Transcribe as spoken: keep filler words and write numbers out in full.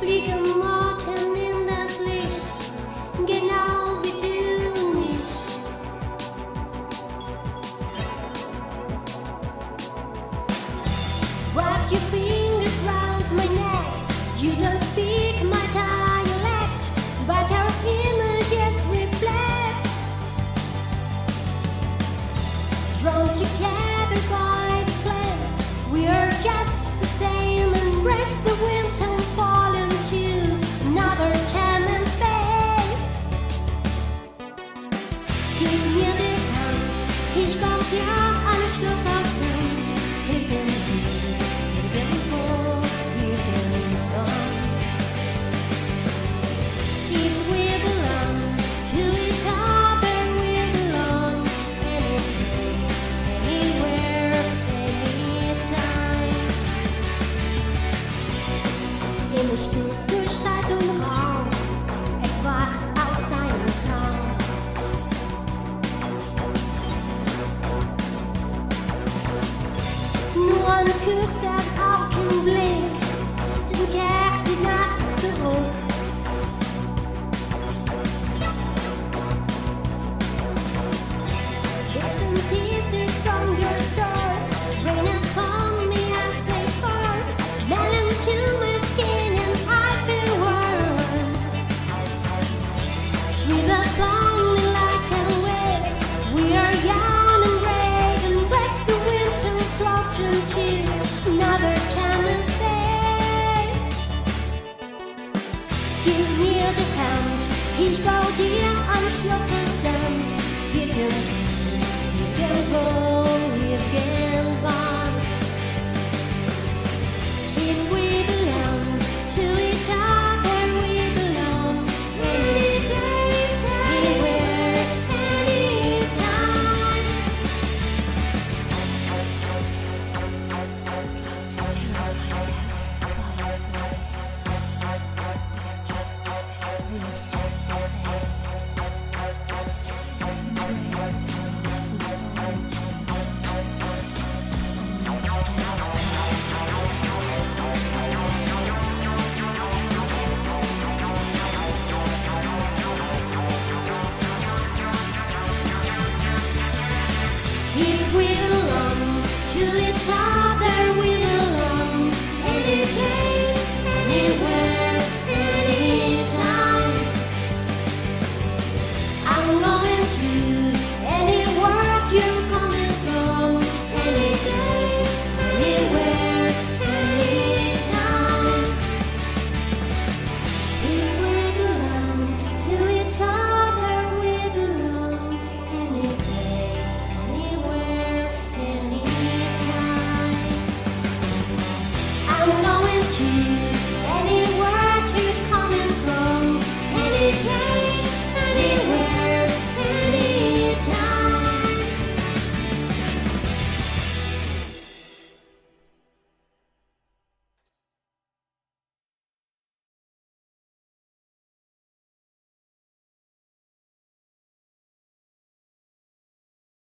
fliegen morgen in das Licht, genau wie du und ich. Wrap your fingers round my neck. You don't speak my dialect, but our images reflect. Drawn together by the flame, we are just the same. Embrace the wind and fall into another time and space. Gib mir die Hand, ich baue dir einen Schluss aus Sand. Irgendwie, irgendwo, irgendwann. If we belong to each other, we belong any place, anywhere, anytime. Im Sturz durch Zeit und Raum, erwacht aus seinem Traum. Nur ein kurzer Augenblick, dann kehrt die Nacht zurück. Bits and pieces from your story rain upon me as they fall, melt into my skin and I feel warm. Sweep upon me like a wave. We are young and brave, and bless the wind and float into another time and space. Gib mir die Hand, ich baue dir ein Schloss aus Sand. Irgendwo, irgendwo, irgendwann. If we belong to each other, we belong any place, anywhere, anytime. If we